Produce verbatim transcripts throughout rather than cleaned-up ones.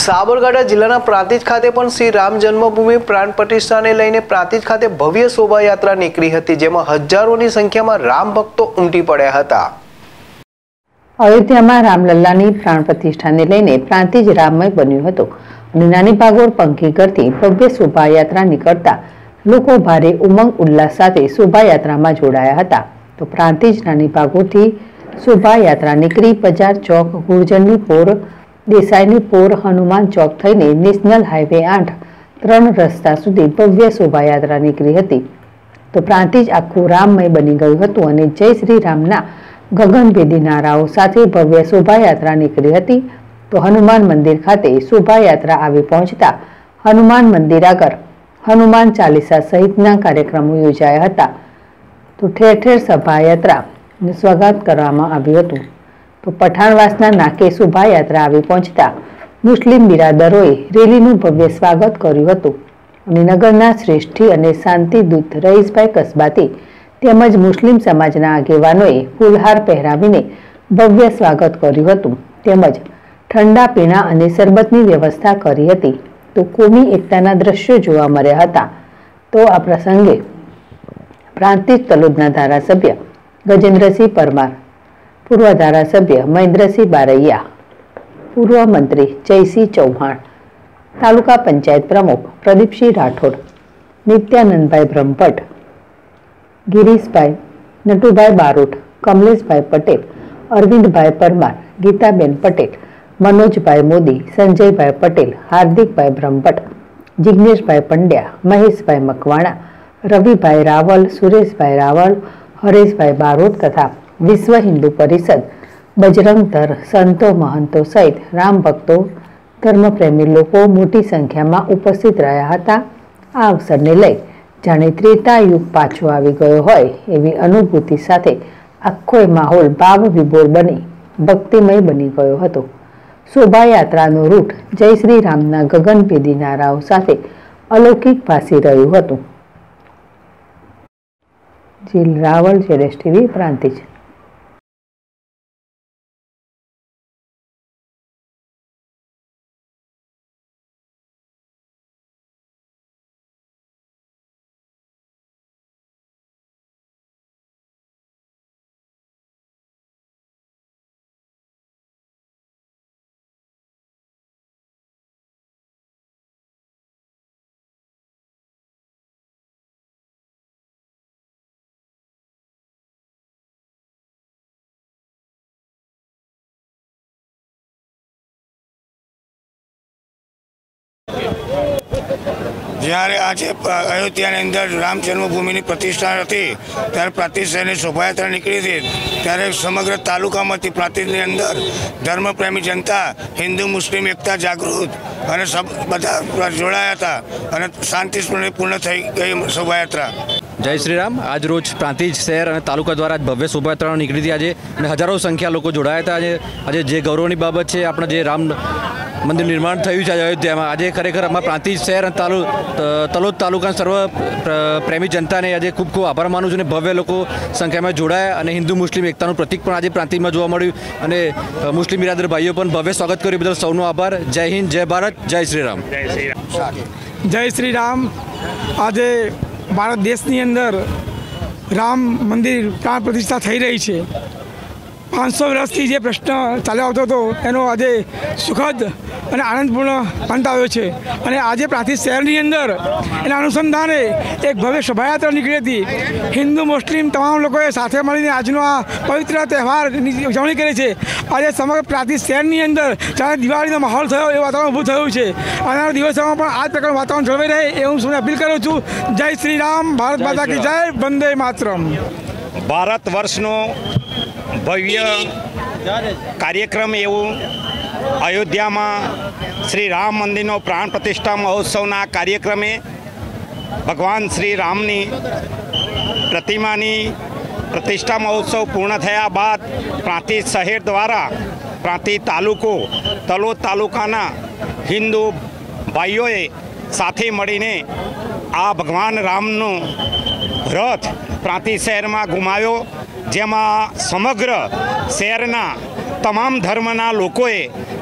સાબરકાંઠા જિલ્લાના પ્રાંતિજ ખાતે પણ શ્રી રામ જન્મભૂમિ પ્રાણ પ્રતિષ્ઠાને લઈને પ્રાંતિજ ખાતે ભવ્ય શોભાયાત્રા નીકળી હતી, જેમાં હજારોની સંખ્યામાં રામ ભક્તો ઉમટી પડ્યા હતા। અયોધ્યામાં રામલલ્લાની પ્રાણ પ્રતિષ્ઠાને લઈને પ્રાંતિજ રામમય બન્યું હતું અને નાની ભાગોળ પંખી કરતી ભવ્ય શોભાયાત્રા નીકળતા લોકો ભારે ઉમંગ ઉલ્લાસ સાથે શોભાયાત્રામાં જોડાયા હતા। તો પ્રાંતિજ નાની ભાગોળથી શોભાયાત્રા નીકળી બજાર ચોક, ગુર્જરની પોર, દેસાઈની પોર, હનુમાન ચોક થઈને નેશનલ હાઈવે આઠ ત્રણ રસ્તા સુધી ભવ્ય શોભાયાત્રા નીકળી હતી। તો પ્રાંતિજ આખું રામમય બની ગયું હતું અને જય શ્રી રામના ગગનભેદી નારાઓ સાથે ભવ્ય શોભાયાત્રા નીકળી હતી। તો હનુમાન મંદિર ખાતે શોભાયાત્રા આવી પહોંચતા હનુમાન મંદિર આગળ હનુમાન ચાલીસા સહિતના કાર્યક્રમો યોજાયા હતા। તો ઠેર ઠેર શોભાયાત્રાનું સ્વાગત કરવામાં આવ્યું હતું। તો પઠાણવાસના નાકે શોભાયાત્રા આવી પહોંચતા મુસ્લિમ બિરાદરોએ રેલીનું ભવ્ય સ્વાગત કર્યું હતું અને નગરના શ્રેષ્ઠી અને શાંતિદૂત રહીશભાઈ કસબાતી તેમજ મુસ્લિમ સમાજના આગેવાનોએ ફૂલહાર પહેરાવીને ભવ્ય સ્વાગત કર્યું હતું તેમજ ઠંડા પીણા અને શરબતની વ્યવસ્થા કરી હતી। તો કોમી એકતાના દ્રશ્યો જોવા મળ્યા હતા। તો આ પ્રસંગે પ્રાંતિજ તલોદના ધારાસભ્ય ગજેન્દ્રસિંહ પરમાર, પૂર્વ ધારાસભ્ય મહેન્દ્રસિંહ બારૈયા, પૂર્વ મંત્રી જયસિંહ ચૌહાણ, તાલુકા પંચાયત પ્રમુખ પ્રદીપસિંહ રાઠોડ, નિત્યાનંદભાઈ બ્રહ્મભટ્ટ, ગિરીશભાઈ, નટુભાઈ બારોટ, કમલેશભાઈ પટેલ, અરવિંદભાઈ પરમાર, ગીતાબેન પટેલ, મનોજભાઈ મોદી, સંજયભાઈ પટેલ, હાર્દિકભાઈ બ્રહ્મભટ્ટ, જિગ્નેશભાઈ પંડ્યા, મહેશભાઈ મકવાણા, રવિભાઈ રાવલ, સુરેશભાઈ રાવલ, હરેશભાઈ બારોટ તથા વિશ્વ હિન્દુ પરિષદ, બજરંગ દળ, સંતો, મહંતો સહિત રામ ભક્તો, ધર્મપ્રેમી લોકો મોટી સંખ્યામાં ઉપસ્થિત રહ્યા હતા। આ અવસરને લઈ જાણે ત્રેતા યુગ પાછો આવી ગયો હોય એવી અનુભૂતિ સાથે આખો માહોલ ભાવ વિભોર બની ભક્તિમય બની ગયો હતો। શોભાયાત્રાનો રૂટ જય શ્રી રામના ગગનભેદી નારાઓ સાથે અલૌકિક ભાસી રહ્યું હતું। જીલ રાવલ, જેડેશ ટીવી, પ્રાંતિજ। જ્યારે આજે અયોધ્યાની અંદર રામ જન્મભૂમિની પ્રતિષ્ઠા હતી ત્યારે પ્રાંતિજ શહેરની શોભાયાત્રા નીકળી હતી, ત્યારે સમગ્ર તાલુકામાંથી પ્રાંતિજની અંદર ધર્મપ્રેમી જનતા, હિન્દુ મુસ્લિમ એકતા જાગૃત અને સબ બધા જોડાયા હતા અને શાંતિપૂર્ણ પૂર્ણ થઈ ગઈ શોભાયાત્રા। જય શ્રી રામ। આજ રોજ પ્રાંતિજ શહેર અને તાલુકા દ્વારા ભવ્ય શોભાયાત્રા નીકળી હતી આજે અને હજારો સંખ્યા લોકો જોડાયા હતા। આજે આજે જે ગૌરવની બાબત છે, આપણે જે રામ મંદિર નિર્માણ થયું છે અયોધ્યામાં, આજે ખરેખર અમારા પ્રાંતિજ શહેર અને તાલુ તલોદ તાલુકાના સર્વ પ્રેમી જનતાને આજે ખૂબ ખૂબ આભાર માનું છું અને ભવ્ય લોકો સંખ્યામાં જોડાયા અને હિન્દુ મુસ્લિમ એકતાનું પ્રતિક પણ આજે પ્રાંતિજમાં જોવા મળ્યું અને મુસ્લિમ બિરાદર ભાઈઓ પણ ભવ્ય સ્વાગત કર્યું, બદલ સૌનો આભાર। જય હિન્દ, જય ભારત, જય શ્રી રામ। જય શ્રી રામ। આજે ભારત દેશની અંદર રામ મંદિર પ્રાણ પ્રતિષ્ઠા થઈ રહી છે। પાંચસો વર્ષથી જે પ્રશ્ન ચાલ્યો આવતો હતો એનો આજે સુખદ અને આનંદપૂર્ણ અંત આવ્યો છે અને આજે પ્રાંતિજ શહેરની અંદર એના અનુસંધાને એક ભવ્ય શોભાયાત્રા નીકળી હતી। હિન્દુ મુસ્લિમ તમામ લોકોએ સાથે મળીને આજનો આ પવિત્ર તહેવારની ઉજવણી કરી છે। આજે સમગ્ર પ્રાંતિજ શહેરની અંદર જાણે દિવાળીનો માહોલ થયો એવું વાતાવરણ ઊભું થયું છે। આવનારા દિવસોમાં પણ આ જ પ્રકારનું વાતાવરણ જળવાઈ રહે એ હું સૌને અપીલ કરું છું। જય શ્રી રામ, ભારત માતા કી જય, વંદે માતરમ। ભારત વર્ષનો ભવ્ય કાર્યક્રમ એવું અયોધ્યામાં શ્રી રામ મંદિરનો પ્રાણ પ્રતિષ્ઠા મહોત્સવના કાર્યક્રમે ભગવાન શ્રી રામની પ્રતિમાની પ્રતિષ્ઠા મહોત્સવ પૂર્ણ થયા બાદ પ્રાંતિજ શહેર દ્વારા પ્રાંતિજ તાલુકો તલોદ તાલુકાના હિન્દુ ભાઈઓએ સાથે મળીને આ ભગવાન રામનું રથ પ્રાંતિજ શહેરમાં ઘુમાવ્યો, જેમાં સમગ્ર શહેરના તમામ ધર્મના લોકોએ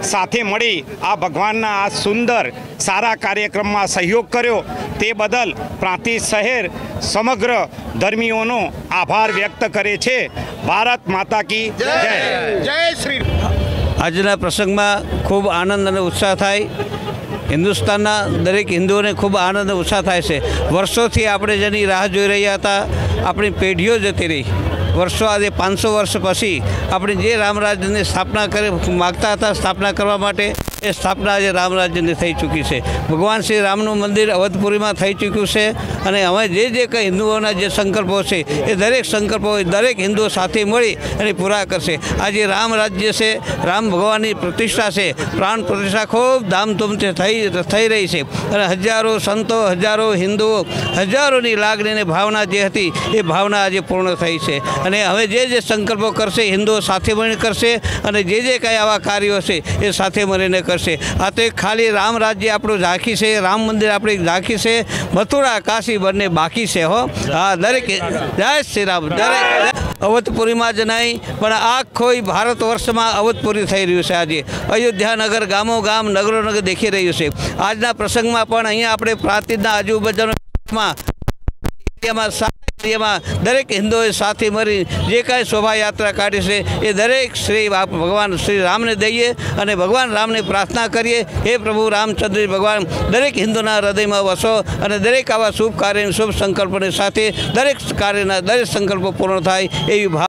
સાથે મળી આ ભગવાનના આ સુંદર સારા કાર્યક્રમમાં સહયોગ કર્યો તે બદલ પ્રાંતિજ શહેર સમગ્ર ધર્મીઓનો આભાર વ્યક્ત કરે છે। ભારત માતા કી જય। જય શ્રી। આજના પ્રસંગમાં ખૂબ આનંદ અને ઉત્સાહ થાય। હિન્દુસ્તાનના દરેક હિન્દુઓને ખૂબ આનંદ અને ઉત્સાહ થાય છે। વર્ષોથી આપણે જેની રાહ જોઈ રહ્યા હતા, આપણી પેઢીઓ જતી રહી। વર્ષો આજે પાંચસો વર્ષ પછી આપણે જે રામ રાજ્યની સ્થાપના કરી માગતા હતા સ્થાપના કરવા માટે, એ સ્થાપના આજે રામ રાજ્યની થઈ ચૂકી છે। ભગવાન શ્રી રામનું મંદિર અવધપુરીમાં થઈ ચૂક્યું છે અને હવે જે જે કંઈ હિન્દુઓના જે સંકલ્પો છે એ દરેક સંકલ્પો દરેક હિન્દુઓ સાથે મળી અને પૂરા કરશે। આજે રામ રાજ્ય છે, રામ ભગવાનની પ્રતિષ્ઠા છે, પ્રાણ પ્રતિષ્ઠા ખૂબ ધામધૂમથી થઈ થઈ રહી છે અને હજારો સંતો, હજારો હિન્દુઓ, હજારોની લાગણી અને ભાવના જે હતી એ ભાવના આજે પૂર્ણ થઈ છે અને હવે જે જે સંકલ્પો કરશે હિન્દુઓ સાથે મળીને કરશે અને જે જે કંઈ આવા કાર્યો છે એ સાથે મળીને કરશે। આ તો એક ખાલી રામ રાજ્ય આપણું ઝાંખી છે, રામ મંદિર આપણી ઝાંખી છે, મથુરા કાશી બંને બાકી છે હો। હા, દરેક જય શ્રી રામ। દરેક અવધપુરીમાં જ નહીં પણ આખો ભારત વર્ષમાં અવધપુરી થઈ રહ્યું છે। આજે અયોધ્યા નગર ગામો ગામ નગરો નગર દેખી રહ્યું છે। આજના પ્રસંગમાં પણ અહીંયા આપણે પ્રાંતિજના આજુબાજુમાં એમાં દરેક હિન્દુઓએ સાથે મળી જે કાંઈ શોભાયાત્રા કાઢી છે એ દરેક શ્રી ભગવાન શ્રી રામને દઈએ અને ભગવાન રામને પ્રાર્થના કરીએ, હે પ્રભુ રામચંદ્ર ભગવાન દરેક હિન્દુના હૃદયમાં વસો અને દરેક આવા શુભ કાર્ય શુભ સંકલ્પોની સાથે દરેક કાર્યના દરેક સંકલ્પો પૂર્ણ થાય એવી ભાવ